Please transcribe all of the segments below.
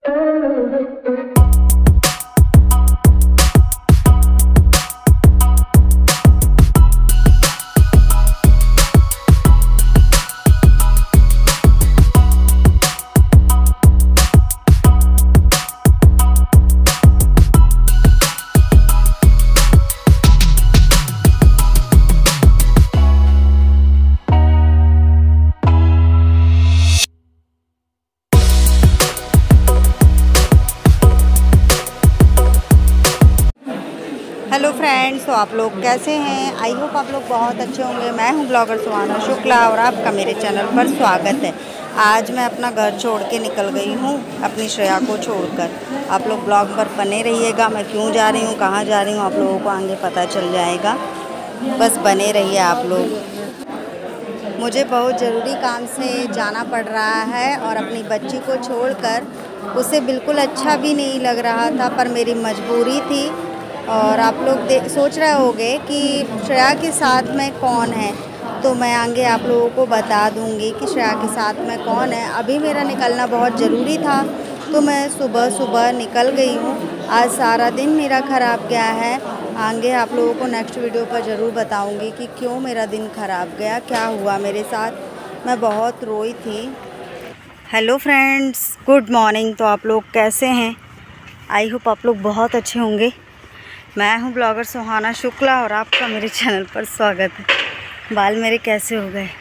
Hello friends, तो आप लोग कैसे हैं? आई होप आप लोग बहुत अच्छे होंगे। मैं हूं ब्लॉगर सुहाना शुक्ला और आपका मेरे चैनल पर स्वागत है। आज मैं अपना घर छोड़ के निकल गई हूं अपनी श्रेया को छोड़कर। आप लोग ब्लॉग पर बने रहिएगा। मैं क्यों जा रही हूं, कहां जा रही हूं, आप लोगों को आगे पता चल जाएगा। बस बने रहिए आप लोग। मुझे बहुत ज़रूरी काम से जाना पड़ रहा है और अपनी बच्ची को छोड़कर उसे बिल्कुल अच्छा भी नहीं लग रहा था, पर मेरी मजबूरी थी। और आप लोग सोच रहे होंगे कि श्रेया के साथ में कौन है, तो मैं आगे आप लोगों को बता दूंगी कि श्रेया के साथ में कौन है। अभी मेरा निकलना बहुत ज़रूरी था, तो मैं सुबह सुबह निकल गई हूँ। आज सारा दिन मेरा ख़राब गया है। आगे आप लोगों को नेक्स्ट वीडियो पर ज़रूर बताऊंगी कि क्यों मेरा दिन ख़राब गया, क्या हुआ मेरे साथ। मैं बहुत रोई थी। Hello friends, good morning. तो आप लोग कैसे हैं? आई होप आप लोग बहुत अच्छे होंगे। मैं हूं ब्लॉगर सुहाना शुक्ला और आपका मेरे चैनल पर स्वागत है। बाल मेरे कैसे हो गए?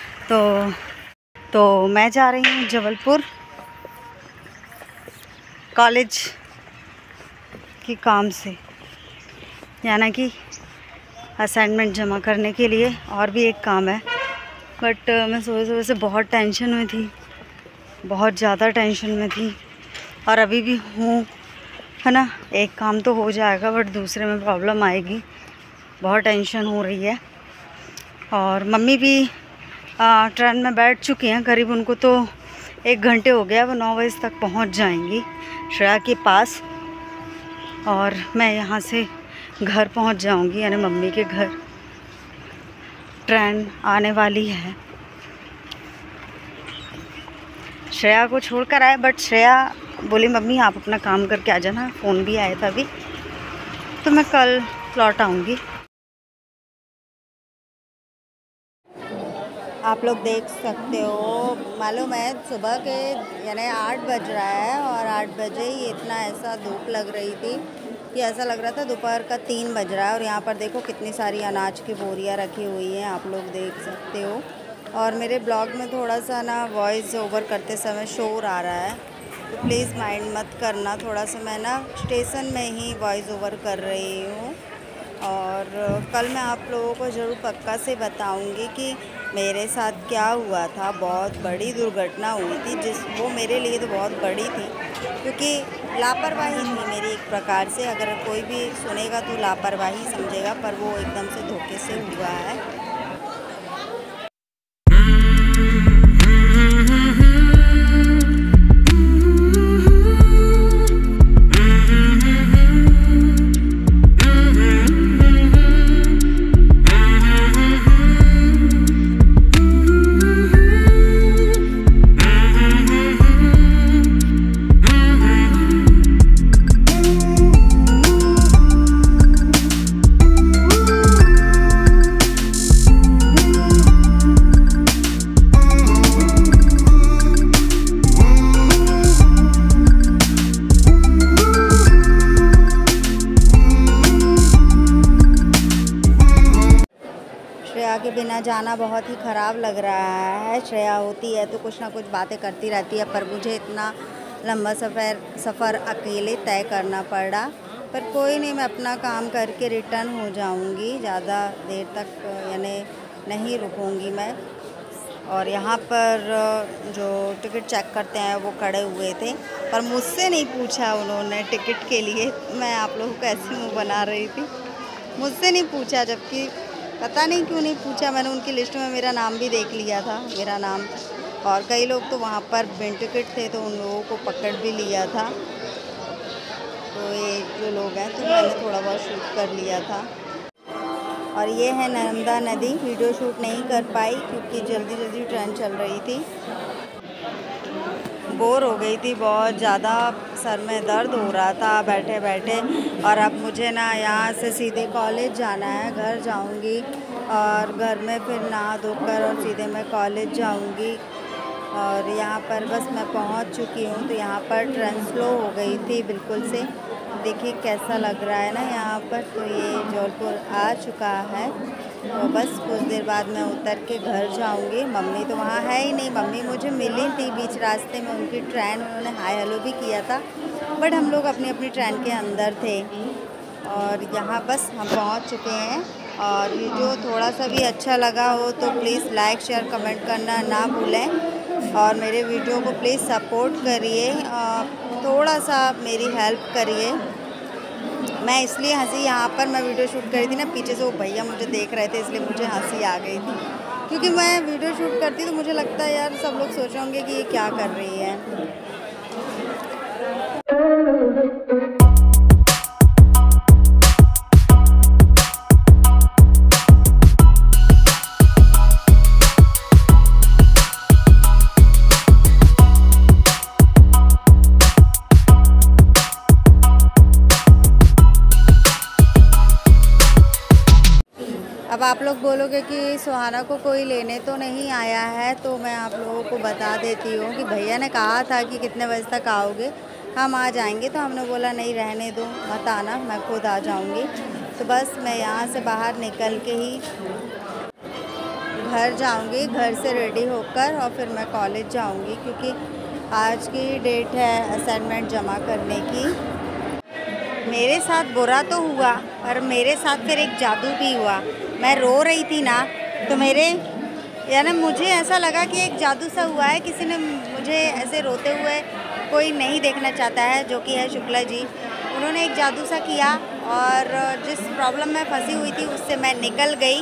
तो मैं जा रही हूं जबलपुर कॉलेज की काम से, यानी कि असाइनमेंट जमा करने के लिए। और भी एक काम है, बट मैं सुबह सुबह से बहुत टेंशन में थी, बहुत ज़्यादा टेंशन में थी और अभी भी हूँ, है ना। एक काम तो हो जाएगा बट दूसरे में प्रॉब्लम आएगी। बहुत टेंशन हो रही है। और मम्मी भी ट्रेन में बैठ चुकी हैं। करीब उनको तो 1 घंटे हो गया, वो 9 बजे तक पहुंच जाएंगी श्रेया के पास। और मैं यहाँ से घर पहुंच जाऊंगी, यानी मम्मी के घर। ट्रेन आने वाली है। श्रेया को छोड़कर आए, बट श्रेया बोली मम्मी आप अपना काम करके आ जाना। फ़ोन भी आया था अभी, तो मैं कल लौट आऊँगी। आप लोग देख सकते हो, मालूम है सुबह के यानी 8 बज रहा है और 8 बजे ही इतना ऐसा धूप लग रही थी कि ऐसा लग रहा था दोपहर का 3 बज रहा है। और यहाँ पर देखो कितनी सारी अनाज की बोरियाँ रखी हुई हैं, आप लोग देख सकते हो। और मेरे ब्लॉग में थोड़ा सा ना वॉइस ओवर करते समय शोर आ रहा है, तो प्लीज़ माइंड मत करना। थोड़ा सा मैं ना स्टेशन में ही वॉइस ओवर कर रही हूँ। और कल मैं आप लोगों को ज़रूर पक्का से बताऊंगी कि मेरे साथ क्या हुआ था। बहुत बड़ी दुर्घटना हुई थी, वो मेरे लिए तो बहुत बड़ी थी, क्योंकि लापरवाही थी मेरी एक प्रकार से। अगर कोई भी सुनेगा तो लापरवाही समझेगा, पर वो एकदम से धोखे से हुआ है। श्रेया के बिना जाना बहुत ही ख़राब लग रहा है। श्रेया होती है तो कुछ ना कुछ बातें करती रहती है, पर मुझे इतना लंबा सफ़र अकेले तय करना पड़ा। पर कोई नहीं, मैं अपना काम करके रिटर्न हो जाऊंगी। ज़्यादा देर तक यानी नहीं रुकूंगी मैं। और यहाँ पर जो टिकट चेक करते हैं वो खड़े हुए थे, पर मुझसे नहीं पूछा उन्होंने टिकट के लिए। मैं आप लोगों को ऐसे मुँह बना रही थी, मुझसे नहीं पूछा, जबकि पता नहीं क्यों नहीं पूछा। मैंने उनकी लिस्ट में मेरा नाम भी देख लिया था, मेरा नाम। और कई लोग तो वहाँ पर बिन टिकट थे, तो उन लोगों को पकड़ भी लिया था। तो ये जो लोग हैं, तो मैंने थोड़ा बहुत शूट कर लिया था। और ये है नर्मदा नदी। वीडियो शूट नहीं कर पाई क्योंकि जल्दी जल्दी ट्रेन चल रही थी। बोर हो गई थी, बहुत ज़्यादा सर में दर्द हो रहा था बैठे बैठे। और अब मुझे ना यहाँ से सीधे कॉलेज जाना है, घर जाऊँगी और घर में फिर नहा धोकर और सीधे मैं कॉलेज जाऊँगी। और यहाँ पर बस मैं पहुँच चुकी हूँ। तो यहाँ पर ट्रेन स्लो हो गई थी बिल्कुल से, देखिए कैसा लग रहा है ना यहाँ पर। तो ये जबलपुर आ चुका है। तो बस कुछ देर बाद मैं उतर के घर जाऊंगी। मम्मी तो वहाँ है ही नहीं, मम्मी मुझे मिली थी बीच रास्ते में, उनकी ट्रेन, उन्होंने हाय हेलो भी किया था, बट हम लोग अपनी अपनी ट्रेन के अंदर थे। और यहाँ बस हम पहुँच चुके हैं। और वीडियो थोड़ा सा भी अच्छा लगा हो तो प्लीज़ लाइक शेयर कमेंट करना ना भूलें। और मेरे वीडियो को प्लीज़ सपोर्ट करिए, थोड़ा सा मेरी हेल्प करिए। मैं इसलिए हंसी, यहाँ पर मैं वीडियो शूट कर रही थी ना, पीछे से वो भैया मुझे देख रहे थे, इसलिए मुझे हंसी आ गई थी। क्योंकि मैं वीडियो शूट करती तो मुझे लगता है यार सब लोग सोच होंगे कि ये क्या कर रही है। अब आप लोग बोलोगे कि सुहाना को कोई लेने तो नहीं आया है, तो मैं आप लोगों को बता देती हूँ कि भैया ने कहा था कि कितने बजे तक आओगे, हम आ जाएंगे। तो हमने बोला नहीं रहने दो, मत आना, मैं खुद आ जाऊँगी। तो बस मैं यहाँ से बाहर निकल के ही घर जाऊँगी, घर से रेडी होकर और फिर मैं कॉलेज जाऊँगी, क्योंकि आज की डेट है असाइनमेंट जमा करने की। मेरे साथ बुरा तो हुआ, पर मेरे साथ फिर एक जादू भी हुआ। मैं रो रही थी ना, तो मेरे यानी मुझे ऐसा लगा कि एक जादू सा हुआ है, किसी ने मुझे ऐसे रोते हुए कोई नहीं देखना चाहता है, जो कि है शुक्ला जी। उन्होंने एक जादू सा किया और जिस प्रॉब्लम में फंसी हुई थी उससे मैं निकल गई।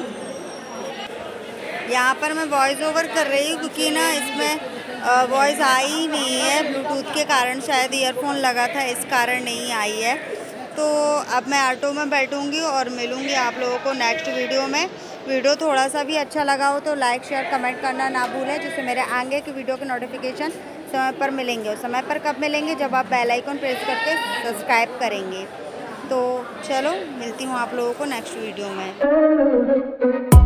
यहाँ पर मैं वॉइस ओवर कर रही हूँ क्योंकि ना इसमें वॉइस आई ही नहीं है, ब्लूटूथ के कारण, शायद ईयरफोन लगा था इस कारण नहीं आई है। तो अब मैं ऑटो में बैठूंगी और मिलूंगी आप लोगों को नेक्स्ट वीडियो में। वीडियो थोड़ा सा भी अच्छा लगा हो तो लाइक शेयर कमेंट करना ना भूलें, जिससे मेरे आगे की वीडियो के नोटिफिकेशन समय पर मिलेंगे। और समय पर कब मिलेंगे? जब आप बेल आइकन प्रेस करके सब्सक्राइब करेंगे। तो चलो मिलती हूँ आप लोगों को नेक्स्ट वीडियो में।